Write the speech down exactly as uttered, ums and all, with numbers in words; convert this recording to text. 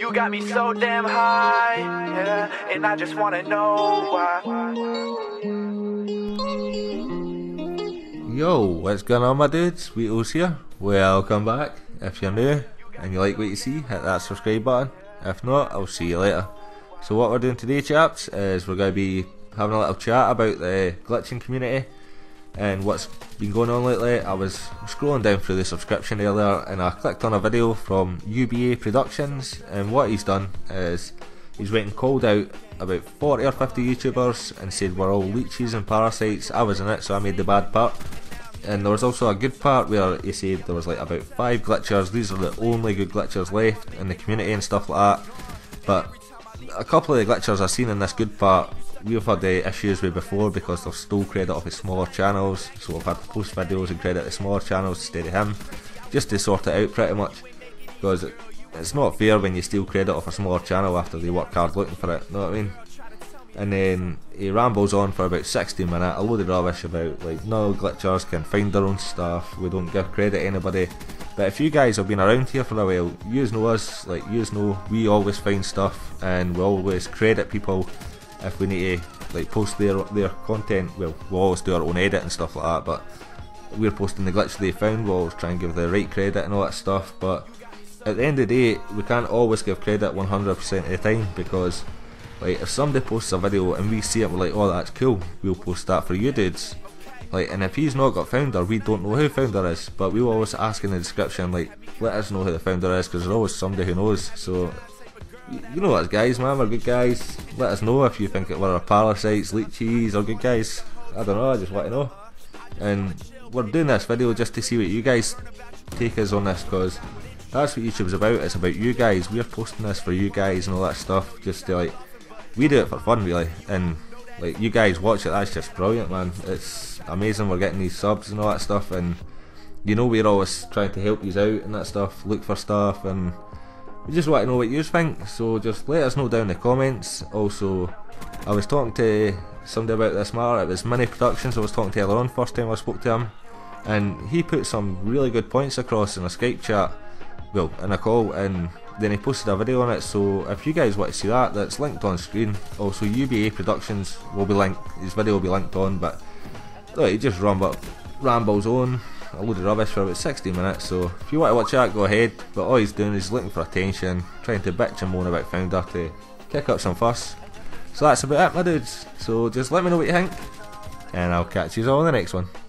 You got me so damn high, yeah, and I just wanna know why. Yo, what's going on my dudes? Weetos here. Welcome back. If you're new and you like what you see, hit that subscribe button. If not, I'll see you later. So what we're doing today, chaps, is we're going to be having a little chat about the glitching community and what's been going on lately. I was scrolling down through the subscription earlier and I clicked on a video from U B A Productions, and what he's done is he's went and called out about forty or fifty YouTubers and said we're all leeches and parasites. I was in it, so I made the bad part. And there was also a good part where he said there was like about five glitchers. These are the only good glitchers left in the community and stuff like that. But a couple of the glitchers I've seen in this good part, we've had the issues with before because they've stole credit off his smaller channels. So we've had to post videos and credit the smaller channels instead of him, just to sort it out pretty much. Because it, it's not fair when you steal credit off a smaller channel after they work hard looking for it, know what I mean? And then he rambles on for about sixty minutes, a load of rubbish about like no glitchers can find their own stuff, we don't give credit to anybody. But if you guys have been around here for a while, yous know us, like yous know we always find stuff and we always credit people if we need to like post their their content. Well, we'll always do our own edit and stuff like that, but we're posting the glitch they found, we'll always try and give the right credit and all that stuff. But at the end of the day, we can't always give credit one hundred percent of the time, because like if somebody posts a video and we see it, we're like, oh that's cool, we'll post that for you dudes. Like, and if he's not got founder, we don't know who founder is, but we will always ask in the description, like, let us know who the founder is, because there's always somebody who knows. So you know us guys, man, we're good guys. Let us know if you think that we're parasites, leeches, or good guys. I don't know, I just want to know. And we're doing this video just to see what you guys take us on this, because that's what YouTube's about. It's about you guys. We're posting this for you guys and all that stuff, just to like, we do it for fun really, and like you guys watch it, that's just brilliant, man. It's amazing we're getting these subs and all that stuff, and you know we're always trying to help you out and that stuff, look for stuff, and we just want to know what you think, so just let us know down in the comments. Also, I was talking to somebody about this matter, it was Mini Productions I was talking to earlier on, first time I spoke to him, and he put some really good points across in a Skype chat, well in a call, and then he posted a video on it. So if you guys want to see that, that's linked on screen. Also U B A Productions will be linked, his video will be linked on, but look, he just ramble, rambles on a load of rubbish for about sixty minutes, so if you want to watch that, go ahead. But all he's doing is looking for attention, trying to bitch and moan about founder to kick up some fuss. So that's about it my dudes, so just let me know what you think, and I'll catch you all in the next one.